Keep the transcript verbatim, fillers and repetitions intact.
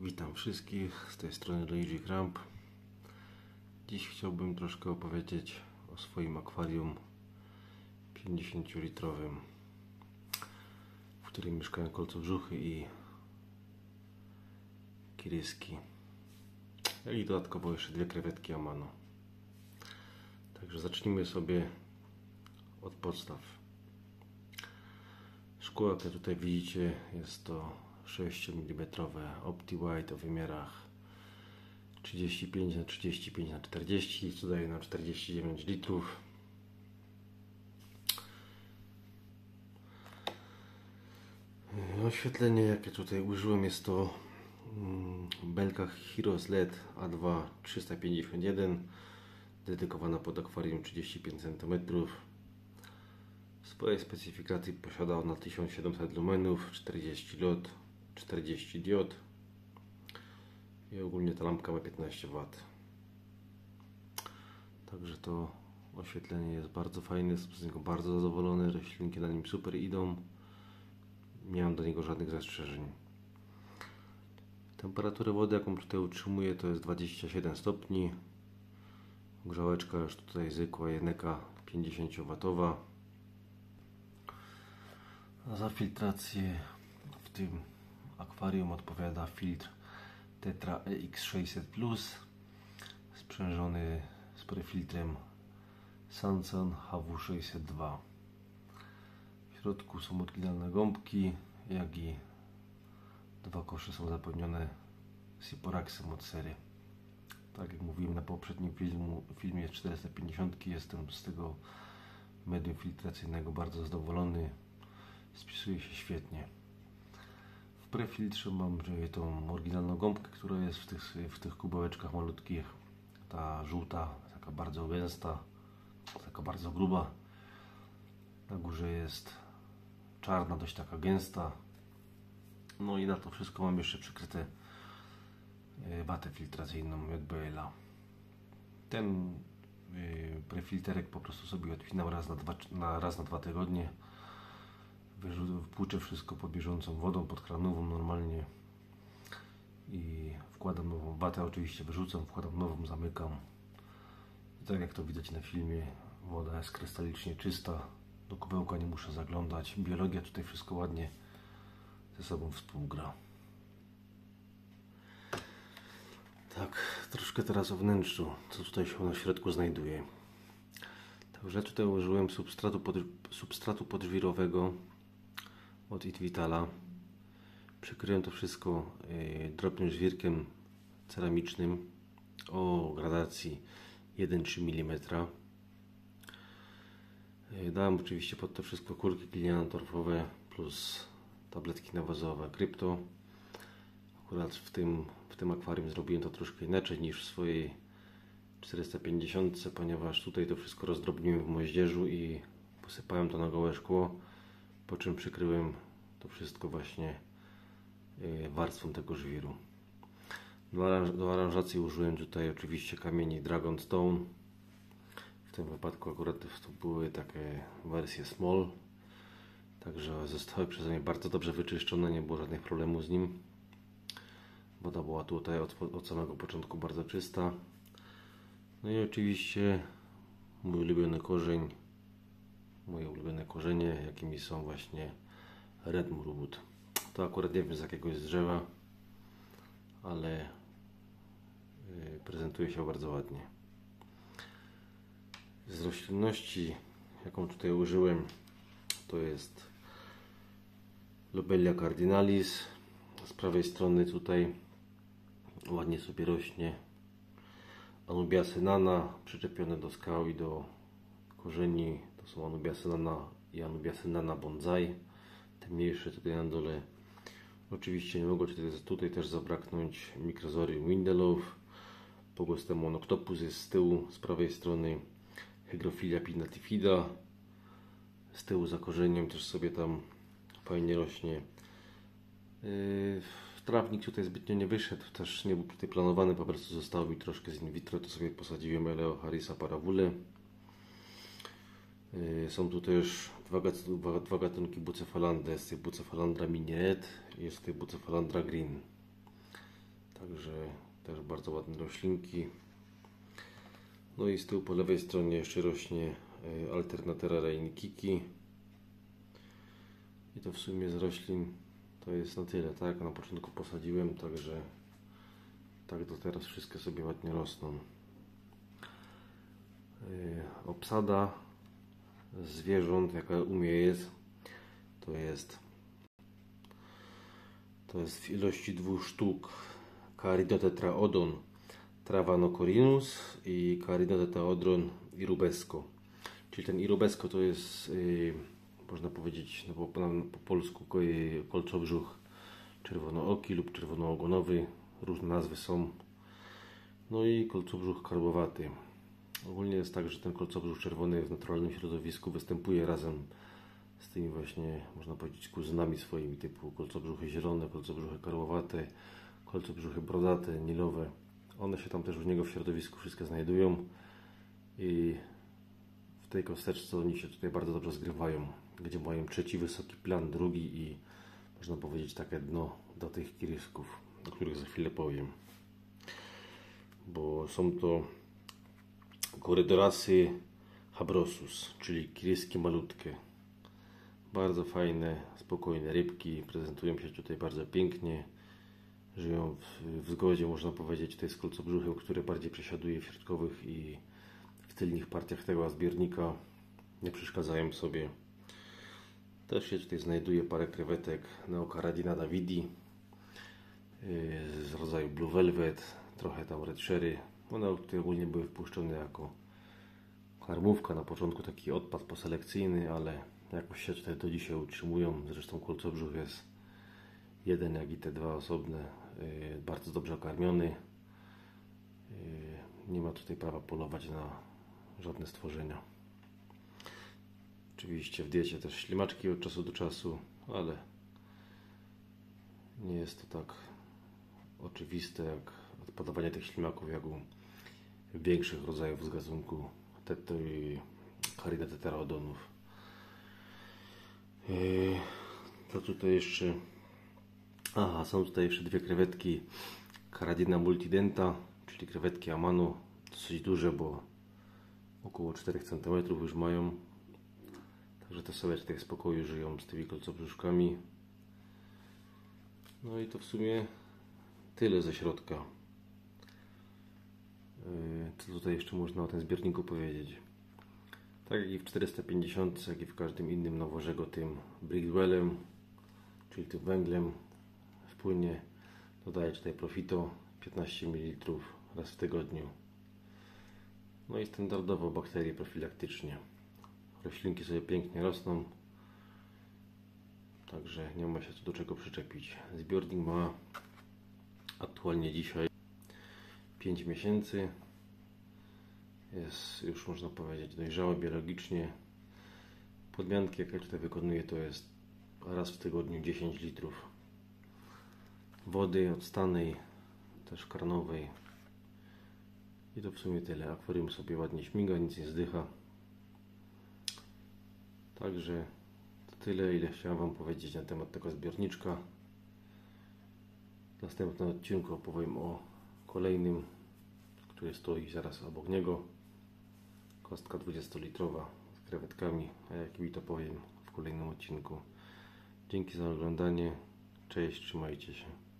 Witam wszystkich, z tej strony Luigi Kramp. Dziś chciałbym troszkę opowiedzieć o swoim akwarium pięćdziesięciolitrowym, w którym mieszkają kolcowrzuchy i kiryski. I dodatkowo jeszcze dwie krewetki Amano. Także zacznijmy sobie od podstaw. Szkło, jakie tutaj widzicie, jest to sześć milimetrów OptiWhite o wymiarach trzydzieści pięć na trzydzieści pięć na czterdzieści, co daje na czterdzieści dziewięć litrów. Oświetlenie, jakie tutaj użyłem, jest to belka Heroes L E D A dwa trzysta pięćdziesiąt jeden, dedykowana pod akwarium trzydzieści pięć centymetrów. W swojej specyfikacji posiada ona tysiąc siedemset lumenów, czterdzieści lot, czterdzieści diod i ogólnie ta lampka ma piętnaście watów. Także to oświetlenie jest bardzo fajne, jestem z niego bardzo zadowolony, roślinki na nim super idą, nie mam do niego żadnych zastrzeżeń. Temperaturę wody, jaką tutaj utrzymuję, to jest dwadzieścia siedem stopni. Grzałeczka już tutaj zwykła, jedynka pięćdziesiąt watów. Za filtrację w tym akwarium odpowiada filtr Tetra E X sześćset plus, sprzężony z prefiltrem Sanson H W sześćset dwa. W środku są oryginalne gąbki, jak i dwa kosze są zapełnione Siporaxem od sery. Tak jak mówiłem na poprzednim filmu, filmie czterysta pięćdziesiąt, jestem z tego medium filtracyjnego bardzo zadowolony. Spisuje się świetnie. W prefiltrze mam tą oryginalną gąbkę, która jest w tych, w tych kubełeczkach malutkich. Ta żółta, taka bardzo gęsta, taka bardzo gruba. Na górze jest czarna, dość taka gęsta. No i na to wszystko mam jeszcze przykryte watę filtracyjną J B L a. Ten prefilterek po prostu sobie odpinam raz na dwa, na, raz na dwa tygodnie. Wpłuczę wszystko pod bieżącą wodą, pod kranową normalnie i wkładam nową watę, oczywiście wyrzucam, wkładam nową, zamykam. I tak jak to widać na filmie, woda jest krystalicznie czysta, do kubełka nie muszę zaglądać, biologia tutaj wszystko ładnie ze sobą współgra. Tak, troszkę teraz o wnętrzu, co tutaj się na środku znajduje. Także tutaj użyłem substratu, pod, substratu podżwirowego od Itvitala. Przykryłem to wszystko yy, drobnym żwirkiem ceramicznym o gradacji jeden przecinek trzy milimetra. Yy, dałem oczywiście pod to wszystko kulki gliniano-torfowe plus tabletki nawozowe Krypto. Akurat w tym, w tym akwarium zrobiłem to troszkę inaczej niż w swojej czterysta pięćdziesiąt, ponieważ tutaj to wszystko rozdrobniłem w moździerzu i posypałem to na gołe szkło, po czym przykryłem to wszystko właśnie warstwą tego żwiru. Do aranżacji użyłem tutaj oczywiście kamieni Dragonstone. W tym wypadku akurat to były takie wersje small, także zostały przeze mnie bardzo dobrze wyczyszczone, nie było żadnych problemów z nim. Woda była tutaj od, od samego początku bardzo czysta. No i oczywiście mój ulubiony korzeń, moje ulubione korzenie, jakimi są właśnie Redmur Wood. To akurat nie wiem z jakiegoś drzewa, ale yy, prezentuje się bardzo ładnie. Z roślinności, jaką tutaj użyłem, to jest Lobelia cardinalis. Z prawej strony tutaj ładnie sobie rośnie Anubia synana, przyczepione do skał i do korzeni. To są Anubia synana i Anubia synana bonsai. Te mniejsze tutaj na dole. Oczywiście nie mogło tutaj, tutaj też zabraknąć Microzorium windelow. Pogostem Monoctopus jest z tyłu, z prawej strony Hygrophila pinnatifida. Z tyłu za korzeniem też sobie tam fajnie rośnie. Yy, trawnik tutaj zbytnio nie wyszedł, też nie był tutaj planowany, po prostu zostało mi troszkę z in vitro, to sobie posadziłem Eleoharisa paravule. Są tu też dwa, dwa, dwa gatunki Bucephalandra, jest tutaj Bucephalandra mini red i jest tutaj Bucephalandra green. Także też bardzo ładne roślinki. No i z tyłu po lewej stronie jeszcze rośnie Alternatera reinikiki. I to w sumie z roślin to jest na tyle, tak? Na początku posadziłem, także tak do teraz wszystkie sobie ładnie rosną. Yy, obsada zwierząt, jaka u mnie jest, to jest to jest w ilości dwóch sztuk Caridotetraodon travanocorinus i Caridotetraodon irubesco. Czyli ten irubesco to jest, yy, można powiedzieć no po, po polsku, yy, kolcobrzuch czerwonooki lub czerwonoogonowy. Różne nazwy są. No i kolcobrzuch karłowaty. Ogólnie jest tak, że ten kolcobrzuch czerwony w naturalnym środowisku występuje razem z tymi właśnie, można powiedzieć, kuzynami swoimi typu kolcobrzuchy zielone, kolcobrzuchy karłowate, kolcobrzuchy brodate, nilowe. One się tam też u niego w środowisku wszystkie znajdują i w tej kosteczce oni się tutaj bardzo dobrze zgrywają, gdzie mają trzeci wysoki plan, drugi i można powiedzieć takie dno do tych kirysków, o których za chwilę powiem. Bo są to Corydorasy habrosus, czyli kiryski malutkie. Bardzo fajne, spokojne rybki, prezentują się tutaj bardzo pięknie. Żyją w, w zgodzie, można powiedzieć, tutaj z kolcobrzuchem, który bardziej przesiaduje w środkowych i w tylnych partiach tego zbiornika. Nie przeszkadzają sobie. Też się tutaj znajduje parę krewetek Neocaradina davidi z rodzaju Blue Velvet, trochę tam Red Sherry. One tutaj ogólnie były wpuszczone jako karmówka, na początku taki odpad poselekcyjny, ale jakoś się tutaj do dzisiaj utrzymują. Zresztą kolcobrzuch jest jeden, jak i te dwa osobne, bardzo dobrze karmiony. Nie ma tutaj prawa polować na żadne stworzenia. Oczywiście w diecie też ślimaczki od czasu do czasu, ale nie jest to tak oczywiste jak odpadawanie tych ślimaków, jak u większych rodzajów z gatunku Tetto i Caridotetraodonów. To tutaj jeszcze... Aha, są tutaj jeszcze dwie krewetki Caradina multidenta, czyli krewetki Amano, dosyć duże, bo około czterech centymetrów już mają. Także te sobie tutaj w spokoju żyją z tymi kolcobrzuszkami. No i to w sumie tyle ze środka. Co tutaj jeszcze można o tym zbiorniku powiedzieć? Tak jak i w czterysta pięćdziesiąt, jak i w każdym innym nowożego, tym Brickwellem, czyli tym węglem w płynie, dodaję tutaj Profito piętnaście mililitrów raz w tygodniu. No i standardowo bakterie profilaktycznie. Roślinki sobie pięknie rosną, także nie ma się tu do czego przyczepić. Zbiornik ma aktualnie dzisiaj pięć miesięcy. Jest już, można powiedzieć, dojrzały biologicznie. Podmianki, jakie tutaj wykonuję, to jest raz w tygodniu dziesięć litrów wody odstanej, też kranowej. I to w sumie tyle. Akwarium sobie ładnie śmiga, nic nie zdycha. Także to tyle, ile chciałem Wam powiedzieć na temat tego zbiorniczka. W następnym odcinku opowiem o kolejnym, który stoi zaraz obok niego. Kostka dwudziestolitrowa z krewetkami, a jak mi to powiem w kolejnym odcinku. Dzięki za oglądanie. Cześć, trzymajcie się.